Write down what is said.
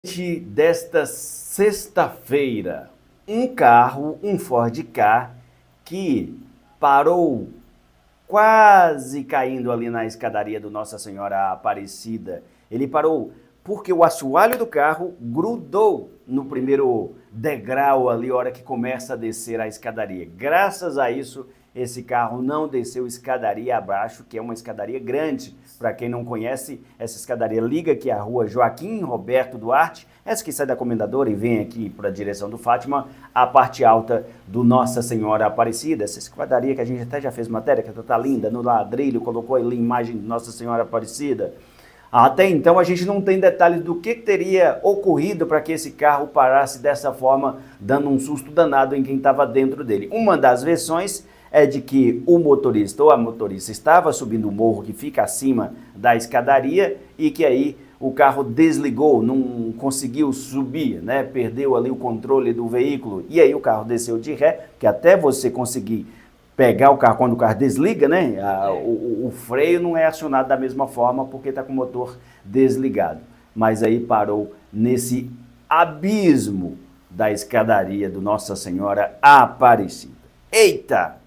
Desta sexta-feira, um Ford Ka, que parou quase caindo ali na escadaria do Nossa Senhora Aparecida. Ele parou porque o assoalho do carro grudou no primeiro degrau ali, a hora que começa a descer a escadaria. Graças a isso, esse carro não desceu escadaria abaixo, que é uma escadaria grande. Para quem não conhece, essa escadaria liga aqui a rua Joaquim Roberto Duarte, essa que sai da Comendadora e vem aqui para a direção do Fátima, a parte alta do Nossa Senhora Aparecida. Essa escadaria que a gente até já fez matéria, que está linda, no ladrilho, colocou ali a imagem de Nossa Senhora Aparecida. Até então a gente não tem detalhes do que teria ocorrido para que esse carro parasse dessa forma, dando um susto danado em quem estava dentro dele. Uma das versões é de que o motorista ou a motorista estava subindo o morro que fica acima da escadaria e que aí o carro desligou, não conseguiu subir, né? Perdeu ali o controle do veículo e aí o carro desceu de ré, que até você conseguir pegar o carro quando o carro desliga, né? O freio não é acionado da mesma forma porque está com o motor desligado. Mas aí parou nesse abismo da escadaria do Nossa Senhora Aparecida. Eita!